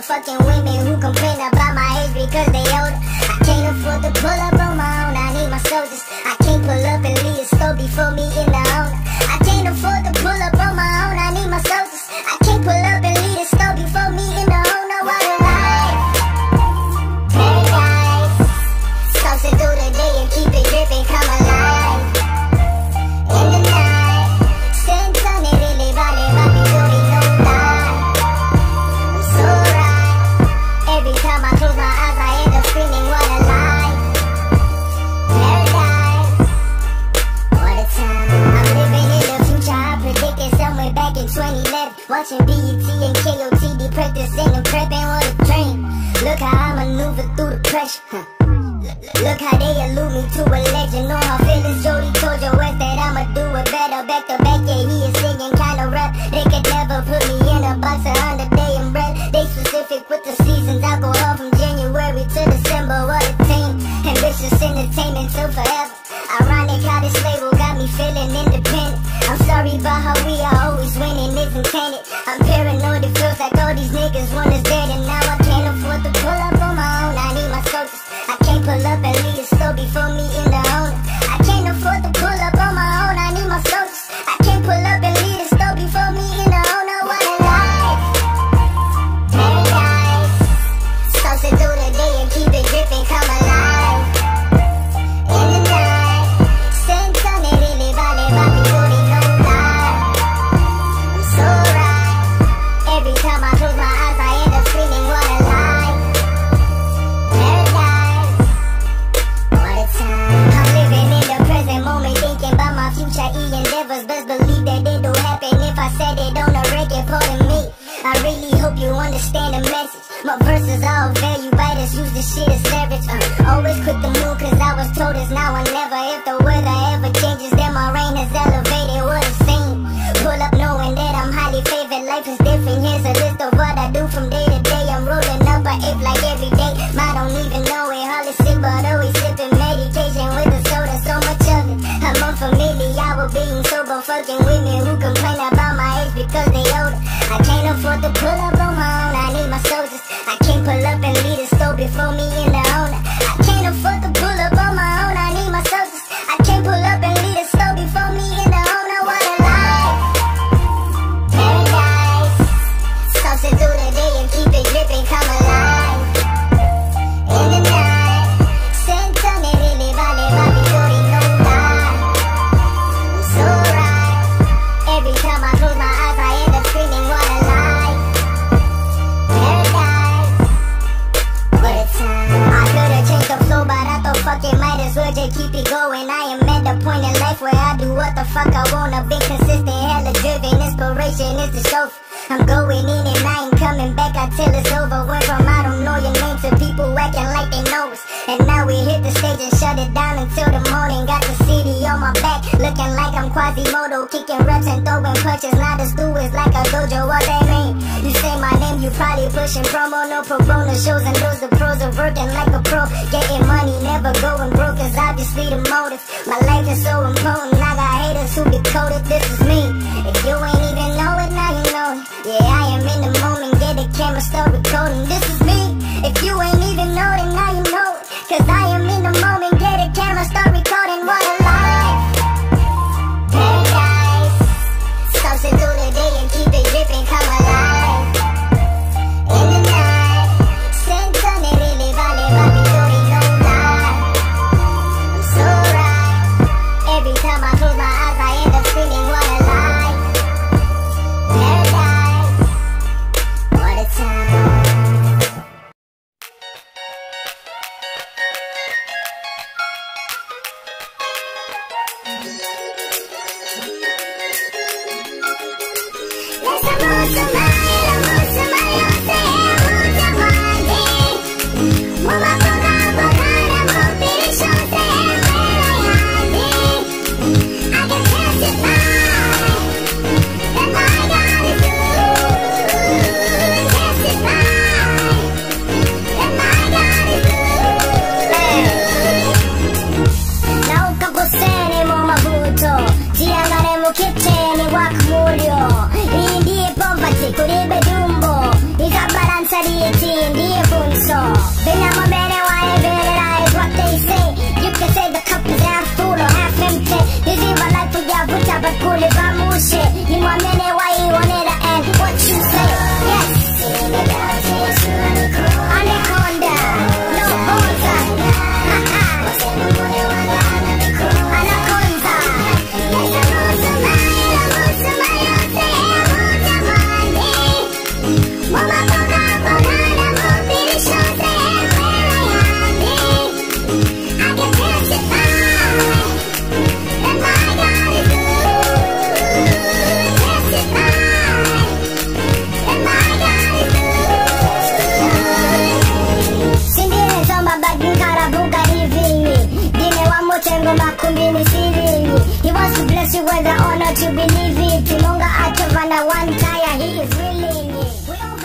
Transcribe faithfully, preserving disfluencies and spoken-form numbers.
fucking women who complain about my age because they older. I can't afford to pull up on my own, I need my soldiers. I can't pull up and leave a store before me in the owner. I can't afford to pull up on my own, I need my soldiers. I can't pull up and leave a store before me in the owner. What a life, paradise. Saucing through the day and keep it dripping, come alive. In the night, senza ne rilevare, papi, dori no die. I'm so right. Every time I close my eyes, I end up screaming, what a life. Paradise, what a time. I'm living in the future, I predicted somewhere back in twenty eleven. Watching B E T and K O T D, practicing and prepping, what a dream. Look how I maneuver through the pressure, huh. Look how they allude me to a legend. Know how feelings Jody told your West that I'ma do it better. Back to back, yeah, he is singing kind of rap. They could never put me in a box of under day and bread. They specific with the seasons. I go hard from January to December. What a team. Ambitious entertainment till forever. Ironic how this label got me feeling independent. I'm sorry about how we are always winning isn't tainted. I'm paranoid, it feels like all these niggas want us dead. And now I can't afford to pull up on my own, I need my soldiers. I can't pull up and leave a store before me in the owner. I can't afford to pull up on my own, I need my soldiers. I can't pull up and leave a store before me in the owner. What a life, paradise. Saucing through the day and keep it dripping, come alive. In the night, senza ne rilevare, papi, dori no die. I'm so right. Every time I close my eyes, I end up screaming, what a life. Paradise, what a time. I'm living in the present moment, thinking about my future e-endeavors. Best believe that it'll happen if I said it on a record. Pardon me, I really hope you understand the message. My verses are of value, writers use this shit as leverage. uh, Always quick to move cause I was told it's now or never. If the weather ever changes then my reign has elevated. What a scene. Pull up knowing that I'm highly favored. Life is different, here's a list of what I do from day to day. I'm rolling up a eighth like every day. I don't even know it, hardly sick but always sipping medication with the soda, so much of it. I'm unfamiliar with being sober, fucking women who complain about my age because they older. I can't afford to pull up on my own, I need my soldiers. I can't pull up and leave a store before me in the owner. I can't afford to pull up on my own, I need my soldiers. I can't pull up and leave a store before me in the owner. What a life, paradise. Saucing through the day and keep it dripping, come alive. In the night, senza ne rilevare, papi, dori no die. I'm so right. Every time I close my eyes, I end up screaming, what a life. Paradise, what a time. I could've changed the flow, but I thought fuck it, might as well just keep it going. I am at the point in life where I do what the fuck I wanna. Be consistent, hella driven, inspiration is the chauffeur. I'm going in and I ain't coming back until it's over. Went from I don't know your name to people acting like they know us. And now we hit the stage and shut it down until the morning. Got the city on my back, looking like I'm Quasimodo, kicking reps and throwing punches. Now the stew is like a dojo, what they mean? You say my name, you probably pushing promo, no pro bono shows. And those the pros are working like a pro, getting money, never going broke is obviously the motive. My life is so important, I got haters who decoded. This is me, if you ain't even know it, now you know it. Yeah, I am in the moment, get the camera, start recording. This is me, if you ain't even know it, now you know it. Cause I am in the moment, get the camera, start recording. What a life, paradise. Saucing through the day and keep it dripping, come alive. In the night, senza ne rilevare, papi, dori no die. I'm so right. Every time I close my eyes, I end up screaming, what a life. Paradise, what a time. receiving it. He wants to bless you with the honor to believe it. Timonga Atavana one tire, he is willing it.